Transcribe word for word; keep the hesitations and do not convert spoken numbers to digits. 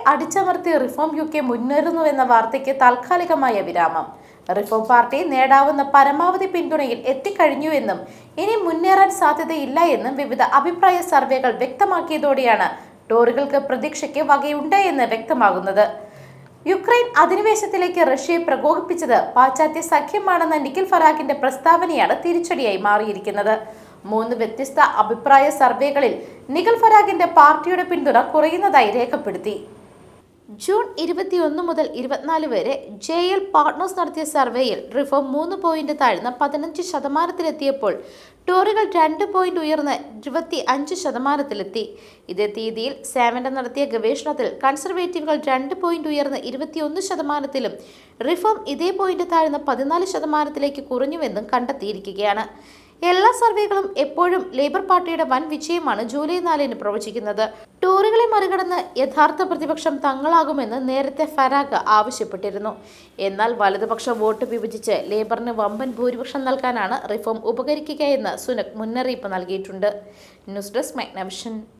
അടിച്ചമർത്തി reform U K മുന്നേറുന്നുവെന്ന വാർത്തയ്ക്ക് താൽക്കാലികമായ വിരാമം. റിഫോം പാർട്ടി നേടാവുന്ന പരമാവധി പിന്തുണയിൽ എത്തിക്കഴിഞ്ഞുവെന്നും ഇനി മുന്നേറാൻ സാധ്യതയില്ല എന്നും വിവിധ അഭിപ്രായ സർവേകൾ വ്യക്തമാക്കിയതോടെയാണ് ടോറികൾക്ക് പ്രതീക്ഷയ്ക്ക് വകയുണ്ട് എന്ന് വ്യക്തമാകുന്നത്. യുക്രൈൻ അധിനിവേശത്തിലേക്ക് റഷ്യയെ പ്രകോപിപ്പിച്ചത് പാശ്ചാത്യ സഖ്യമാണെന്ന നിഖിൽ ഫറാഗിന്റെ പ്രസ്താവനയാണ് തിരിച്ചടിയായി മാറിയിരിക്കുന്നത്. മൂന്ന് വ്യത്യസ്ത അഭിപ്രായ സർവേകളിൽ നിഖിൽ ഫറാഗിന്റെ പാർട്ടിയുടെ പിന്തുണ കുറയുന്നതായി രേഖപ്പെടുത്തി. ജൂൺ ഇരുപത്തിയൊന്ന് മുതൽ ഇരുപത്തിനാല് വരെ ജെ എൽ പാർട്ട്നേഴ്സ് നടത്തിയ സർവേയിൽ റിഫോം മൂന്ന് പോയിന്റ് താഴ്ന്ന പതിനഞ്ച് ശതമാനത്തിലെത്തിയപ്പോൾ ടോറികൾ രണ്ട് പോയിന്റ് ഉയർന്ന് ഇരുപത്തി അഞ്ച് ശതമാനത്തിലെത്തി. ഇതേ തീയതിയിൽ സാമന്റ നടത്തിയ ഗവേഷണത്തിൽ കൺസർവേറ്റീവുകൾ രണ്ട് പോയിന്റ് ഉയർന്ന് ഇരുപത്തിയൊന്ന് ശതമാനത്തിലും റിഫോം ഇതേ പോയിന്റ് താഴ്ന്ന പതിനാല് ശതമാനത്തിലേക്ക് കുറഞ്ഞുവെന്നും കണ്ടെത്തിയിരിക്കുകയാണ്. എല്ലാ സർവേകളും എപ്പോഴും ലേബർ പാർട്ടിയുടെ വൻ വിജയമാണ് ജൂലൈ നാലിന് പ്രവചിക്കുന്നത്. ടോറികളെ മറികടന്ന് യഥാർത്ഥ പ്രതിപക്ഷം തങ്ങളാകുമെന്ന് നേരത്തെ ഫറാഗ് ആവശ്യപ്പെട്ടിരുന്നു. എന്നാൽ വലതുപക്ഷ വോട്ട് വിഭജിച്ച് ലേബറിന് വമ്പൻ ഭൂരിപക്ഷം നൽകാനാണ് റിഫോം ഉപകരിക്കുകയെന്ന് സുനക് മുന്നറിയിപ്പ് നൽകിയിട്ടുണ്ട്. News desk മൈഗ്നവിഷൻ.